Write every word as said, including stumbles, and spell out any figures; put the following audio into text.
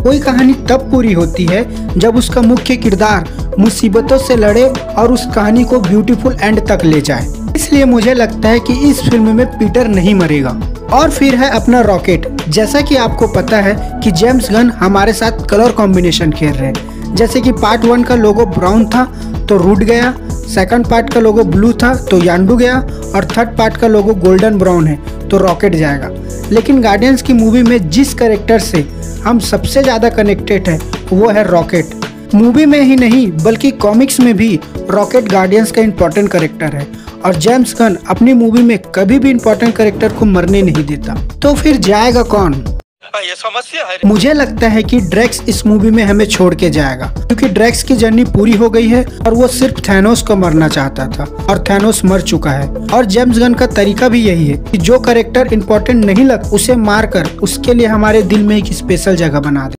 कोई कहानी तब पूरी होती है जब उसका मुख्य किरदार मुसीबतों से लड़े और उस कहानी को ब्यूटीफुल एंड तक ले जाए। इसलिए मुझे लगता है कि इस फिल्म में पीटर नहीं मरेगा। और फिर है अपना रॉकेट। जैसा कि आपको पता है कि जेम्स गन हमारे साथ कलर कॉम्बिनेशन खेल रहे हैं। जैसे कि पार्ट वन का लोगो ब्राउन था तो रूट गया, सेकंड पार्ट का लोगो ब्लू था तो यांडू गया, और थर्ड पार्ट का लोगो गोल्डन ब्राउन है तो रॉकेट जाएगा। लेकिन गार्डियंस की मूवी में जिस कैरेक्टर से हम सबसे ज़्यादा कनेक्टेड है वो है रॉकेट। मूवी में ही नहीं बल्कि कॉमिक्स में भी रॉकेट गार्डियंस का इम्पोर्टेंट कैरेक्टर है, और जेम्स गन अपनी मूवी में कभी भी इम्पोर्टेंट कैरेक्टर को मरने नहीं देता। तो फिर जाएगा कौन? ये समस्या है। मुझे लगता है कि ड्रैक्स इस मूवी में हमें छोड़ के जाएगा, क्योंकि ड्रैक्स की जर्नी पूरी हो गई है और वो सिर्फ थैनोस को मरना चाहता था और थैनोस मर चुका है। और जेम्स गन का तरीका भी यही है कि जो कैरेक्टर इम्पोर्टेंट नहीं लग उसे मारकर उसके लिए हमारे दिल में एक स्पेशल जगह बना दे।